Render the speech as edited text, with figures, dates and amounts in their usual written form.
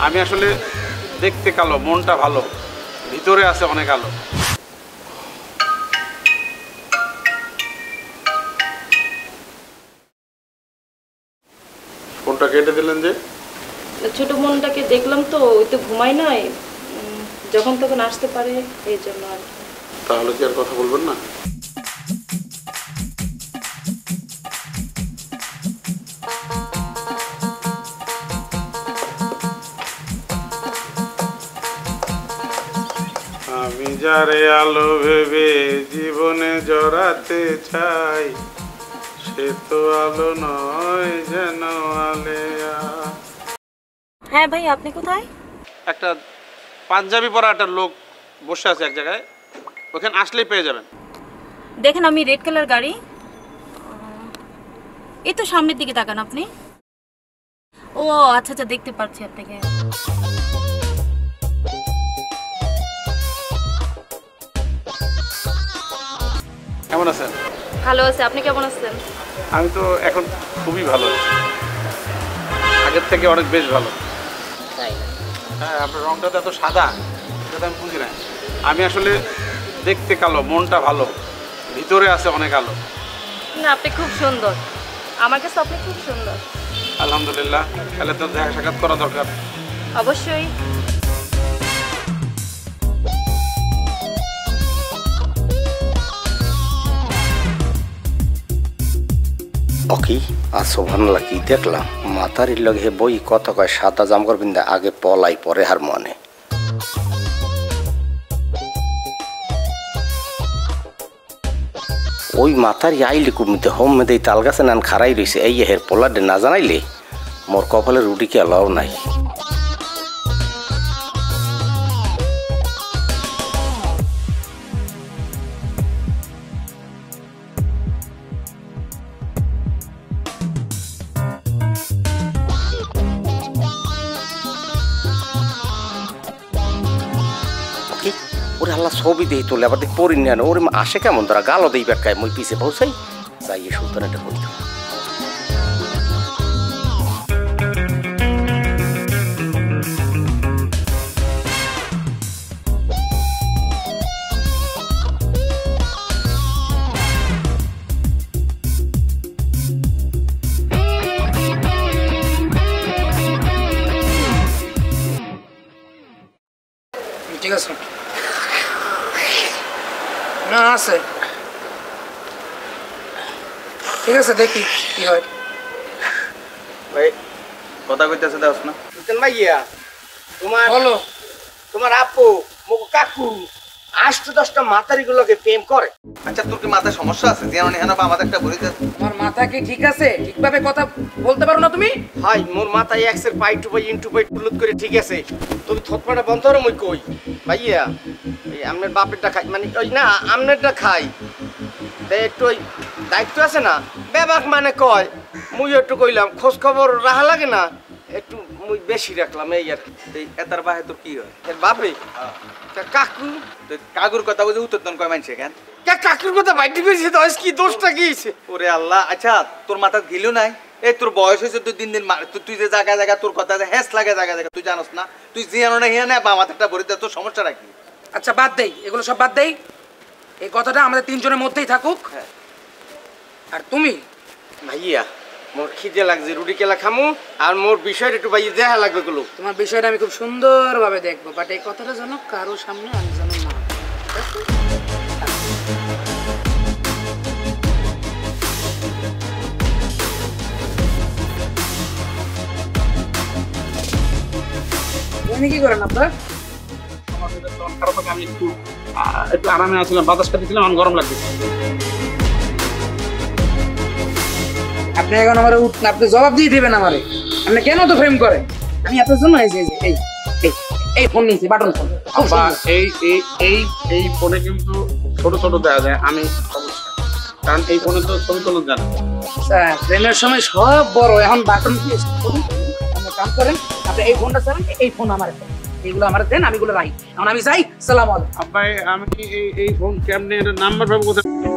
আমি আসলে দেখতে কালো, মনটা ভালো, ভিতরে আছে অনেক আলো। ফোনটা কেটে দিলেন যে? ছোট বোনটাকে দেখলাম তো, ওই তো ঘুমাই নাই, যখন তখন আসতে পারে এই জন্য আর কি। তাহলে কি আর কথা বলবেন না? আমি যারে আলো ভেবে জীবনে জড়াতে চাই, সে তো আলো নয় যেন আলেয়া। হ্যাঁ ভাই, আপনি কোথায়? একটা পাঞ্জাবি পরা একটা লোক বসে আছে এক জায়গায়, ওখানে আসলেই পেয়ে যাবেন। দেখেন, আমি রেড কালার গাড়ি, এই তো সামনের দিকে তাকান আপনি। ও আচ্ছা আচ্ছা, দেখতে পাচ্ছি আপনাকে। কেমন আছেন? ভালো আছে, আপনি কেমন আছেন? আমি তো এখন খুবই ভালো আছি, আগের থেকে অনেক বেশ ভালো। তাই? হ্যাঁ, আপনার রংটা তো এত সাদা, সেটা আমি বুঝি না। আমি আসলে দেখতে কালো, মনটা ভালো, ভিতরে আছে অনেক আলো। না, আপনি খুব সুন্দর, আমার কাছে আপনি খুব সুন্দর। আলহামদুলিল্লাহ, তাহলে তো দেখা সাক্ষাৎ করা দরকার। অবশ্যই। ওকে, আর সোভানলা কি দেখলাম, মাতারির লগে বই কত কয় সাদা জামগর বিন্দা আগে পলাই পরে হার মনে। ওই মাতারি আইলে কুমিতে হোম মেদে তাল গাছে নান খারাই রয়েছে, এই হের পোলাডে না জানাইলে মোর কপালে রুটি কি এলাও নাই। ওরে আল্লাহ ছবি দেই তোলে আবার দেখ পড়ি নেন, ওরে আসে কেমন তারা গালো দেই বেকায় মই পিছে পৌঁছাই যাইয়ে সুলতান এটা বলতো। ঠিক আছে না আছে, ঠিক আছে, দেখি কি হয়। ভাই কথা কইতেছে দাও না বুঝছেন ভাইয়া, তোমার বলো। তোমার আপু মুখ কাকু 8-10টা মাতারি গুলোকে প্রেম করে। আচ্ছা তোর কি মাথায় সমস্যা আছে? যে মানে হেনা বা আমাদের একটা বলিতে তোমার মাথা কি ঠিক আছে? ঠিকভাবে কথা বলতে পারো না তুমি? হাই মোর মাথায় এক্সের পাই টু পাই ইনটু পাই টুলুত করে ঠিক আছে, তুমি থতপাটা বন্ধ করো। মই কই ভাইয়া এই আমনের বাপেরটা খাই, মানে ওই না আমনেরটা খাই, তাই একটু ওই দায়িত্ব আছে না বেবাক, মানে কয় মুই একটু কইলাম খোঁজ খবর রাখা লাগে না, একটু মুই বেশি রাখলাম এই আর এই। এতার বাহে তোর কি হয়? এর বাপে কাকু, কাকুর কথা বুঝে উত্তর কয় মানছে কেন? কাকুর কথা বাইটি কইছে তো কি দোষটা কি হইছে? ওরে আল্লাহ, আচ্ছা তোর মাথা গিলো নাই? এই তোর বয়স হয়েছে, তুই দিন দিন তুই যে জায়গা জায়গা তোর কথা হ্যাস লাগে জায়গা জায়গা, তুই জানোস না? তুই জিয়ানো না হিয়া না বা মাথাটা ভরে দে, তোর সমস্যা রাখি। আচ্ছা বাদ দেই, এগুলো সব বাদ দেই, এই কথাটা আমাদের তিনজনের মধ্যেই থাকুক। আর তুমি ভাইয়া মোর খিদে লাগছে, রুটি কেলা খামু, আর মোর বিষয়টা একটু ভাই দেখা লাগবে গুলো। তোমার বিষয়টা আমি খুব সুন্দরভাবে দেখবো, বাট এই কথাটা যেন কারো সামনে আমি যেন না। কি করেন আপনার? আমি একটু আরামে আছিলাম, বাতাস কাটিছিলাম, আমার গরম লাগছে। আপনি এখন আমার আপনি জবাব দিয়ে দিবেন আমারে, আপনি কেন তো ফ্রেম করে? আমি আপনার জন্য এই ফোন নিয়েছি, বাটন ফোন। এই ফোনে কিন্তু ছোট ছোট দেওয়া যায়, আমি কারণ এই ফোনে তো ছবি তোলা যায় না। স্যার ফ্রেমের সময় সব বড়, এখন বাটন কি কাম করেন আপনি? এই ফোনটা চালান, এই ফোন আমার, এইগুলো আমার দেন, আমি এগুলো রাখি। এখন আমি যাই, সালাম আলাইকুম। আব্বাই আমি এই ফোন কেমনে নাম্বার পাবো কোথায়?